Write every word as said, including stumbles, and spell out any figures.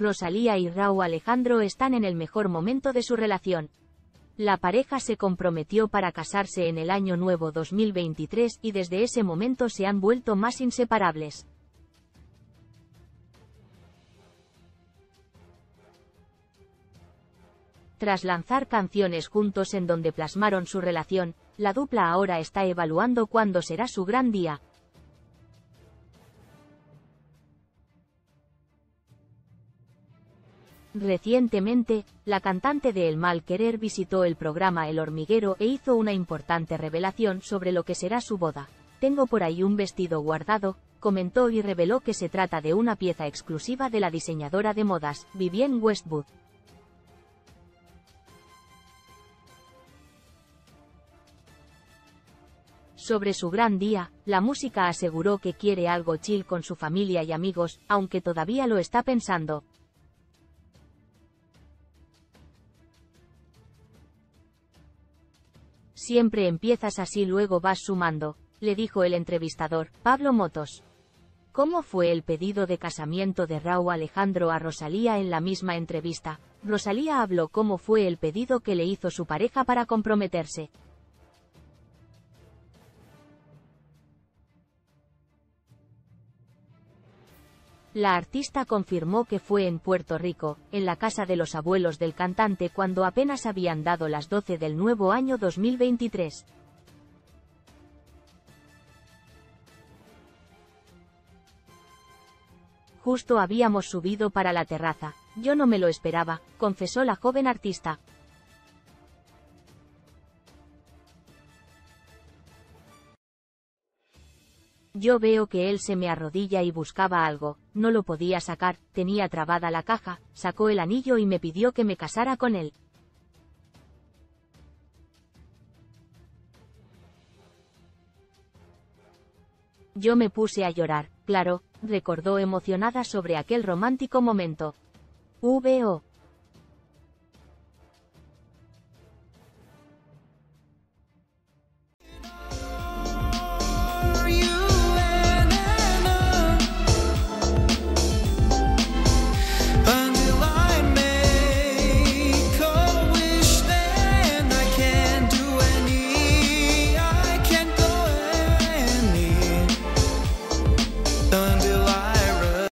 Rosalía y Rauw Alejandro están en el mejor momento de su relación. La pareja se comprometió para casarse en el año nuevo dos mil veintitrés y desde ese momento se han vuelto más inseparables. Tras lanzar canciones juntos en donde plasmaron su relación, la dupla ahora está evaluando cuándo será su gran día. Recientemente, la cantante de El Mal Querer visitó el programa El Hormiguero e hizo una importante revelación sobre lo que será su boda. «Tengo por ahí un vestido guardado», comentó y reveló que se trata de una pieza exclusiva de la diseñadora de modas, Vivienne Westwood. Sobre su gran día, la música aseguró que quiere algo chill con su familia y amigos, aunque todavía lo está pensando. «Siempre empiezas así, luego vas sumando», le dijo el entrevistador, Pablo Motos. ¿Cómo fue el pedido de casamiento de Rauw Alejandro a Rosalía? En la misma entrevista, Rosalía habló cómo fue el pedido que le hizo su pareja para comprometerse. La artista confirmó que fue en Puerto Rico, en la casa de los abuelos del cantante, cuando apenas habían dado las doce del nuevo año dos mil veintitrés. Justo habíamos subido para la terraza. Yo no me lo esperaba, confesó la joven artista. Yo veo que él se me arrodilla y buscaba algo, no lo podía sacar, tenía trabada la caja, sacó el anillo y me pidió que me casara con él. Yo me puse a llorar, claro, recordó emocionada sobre aquel romántico momento. V O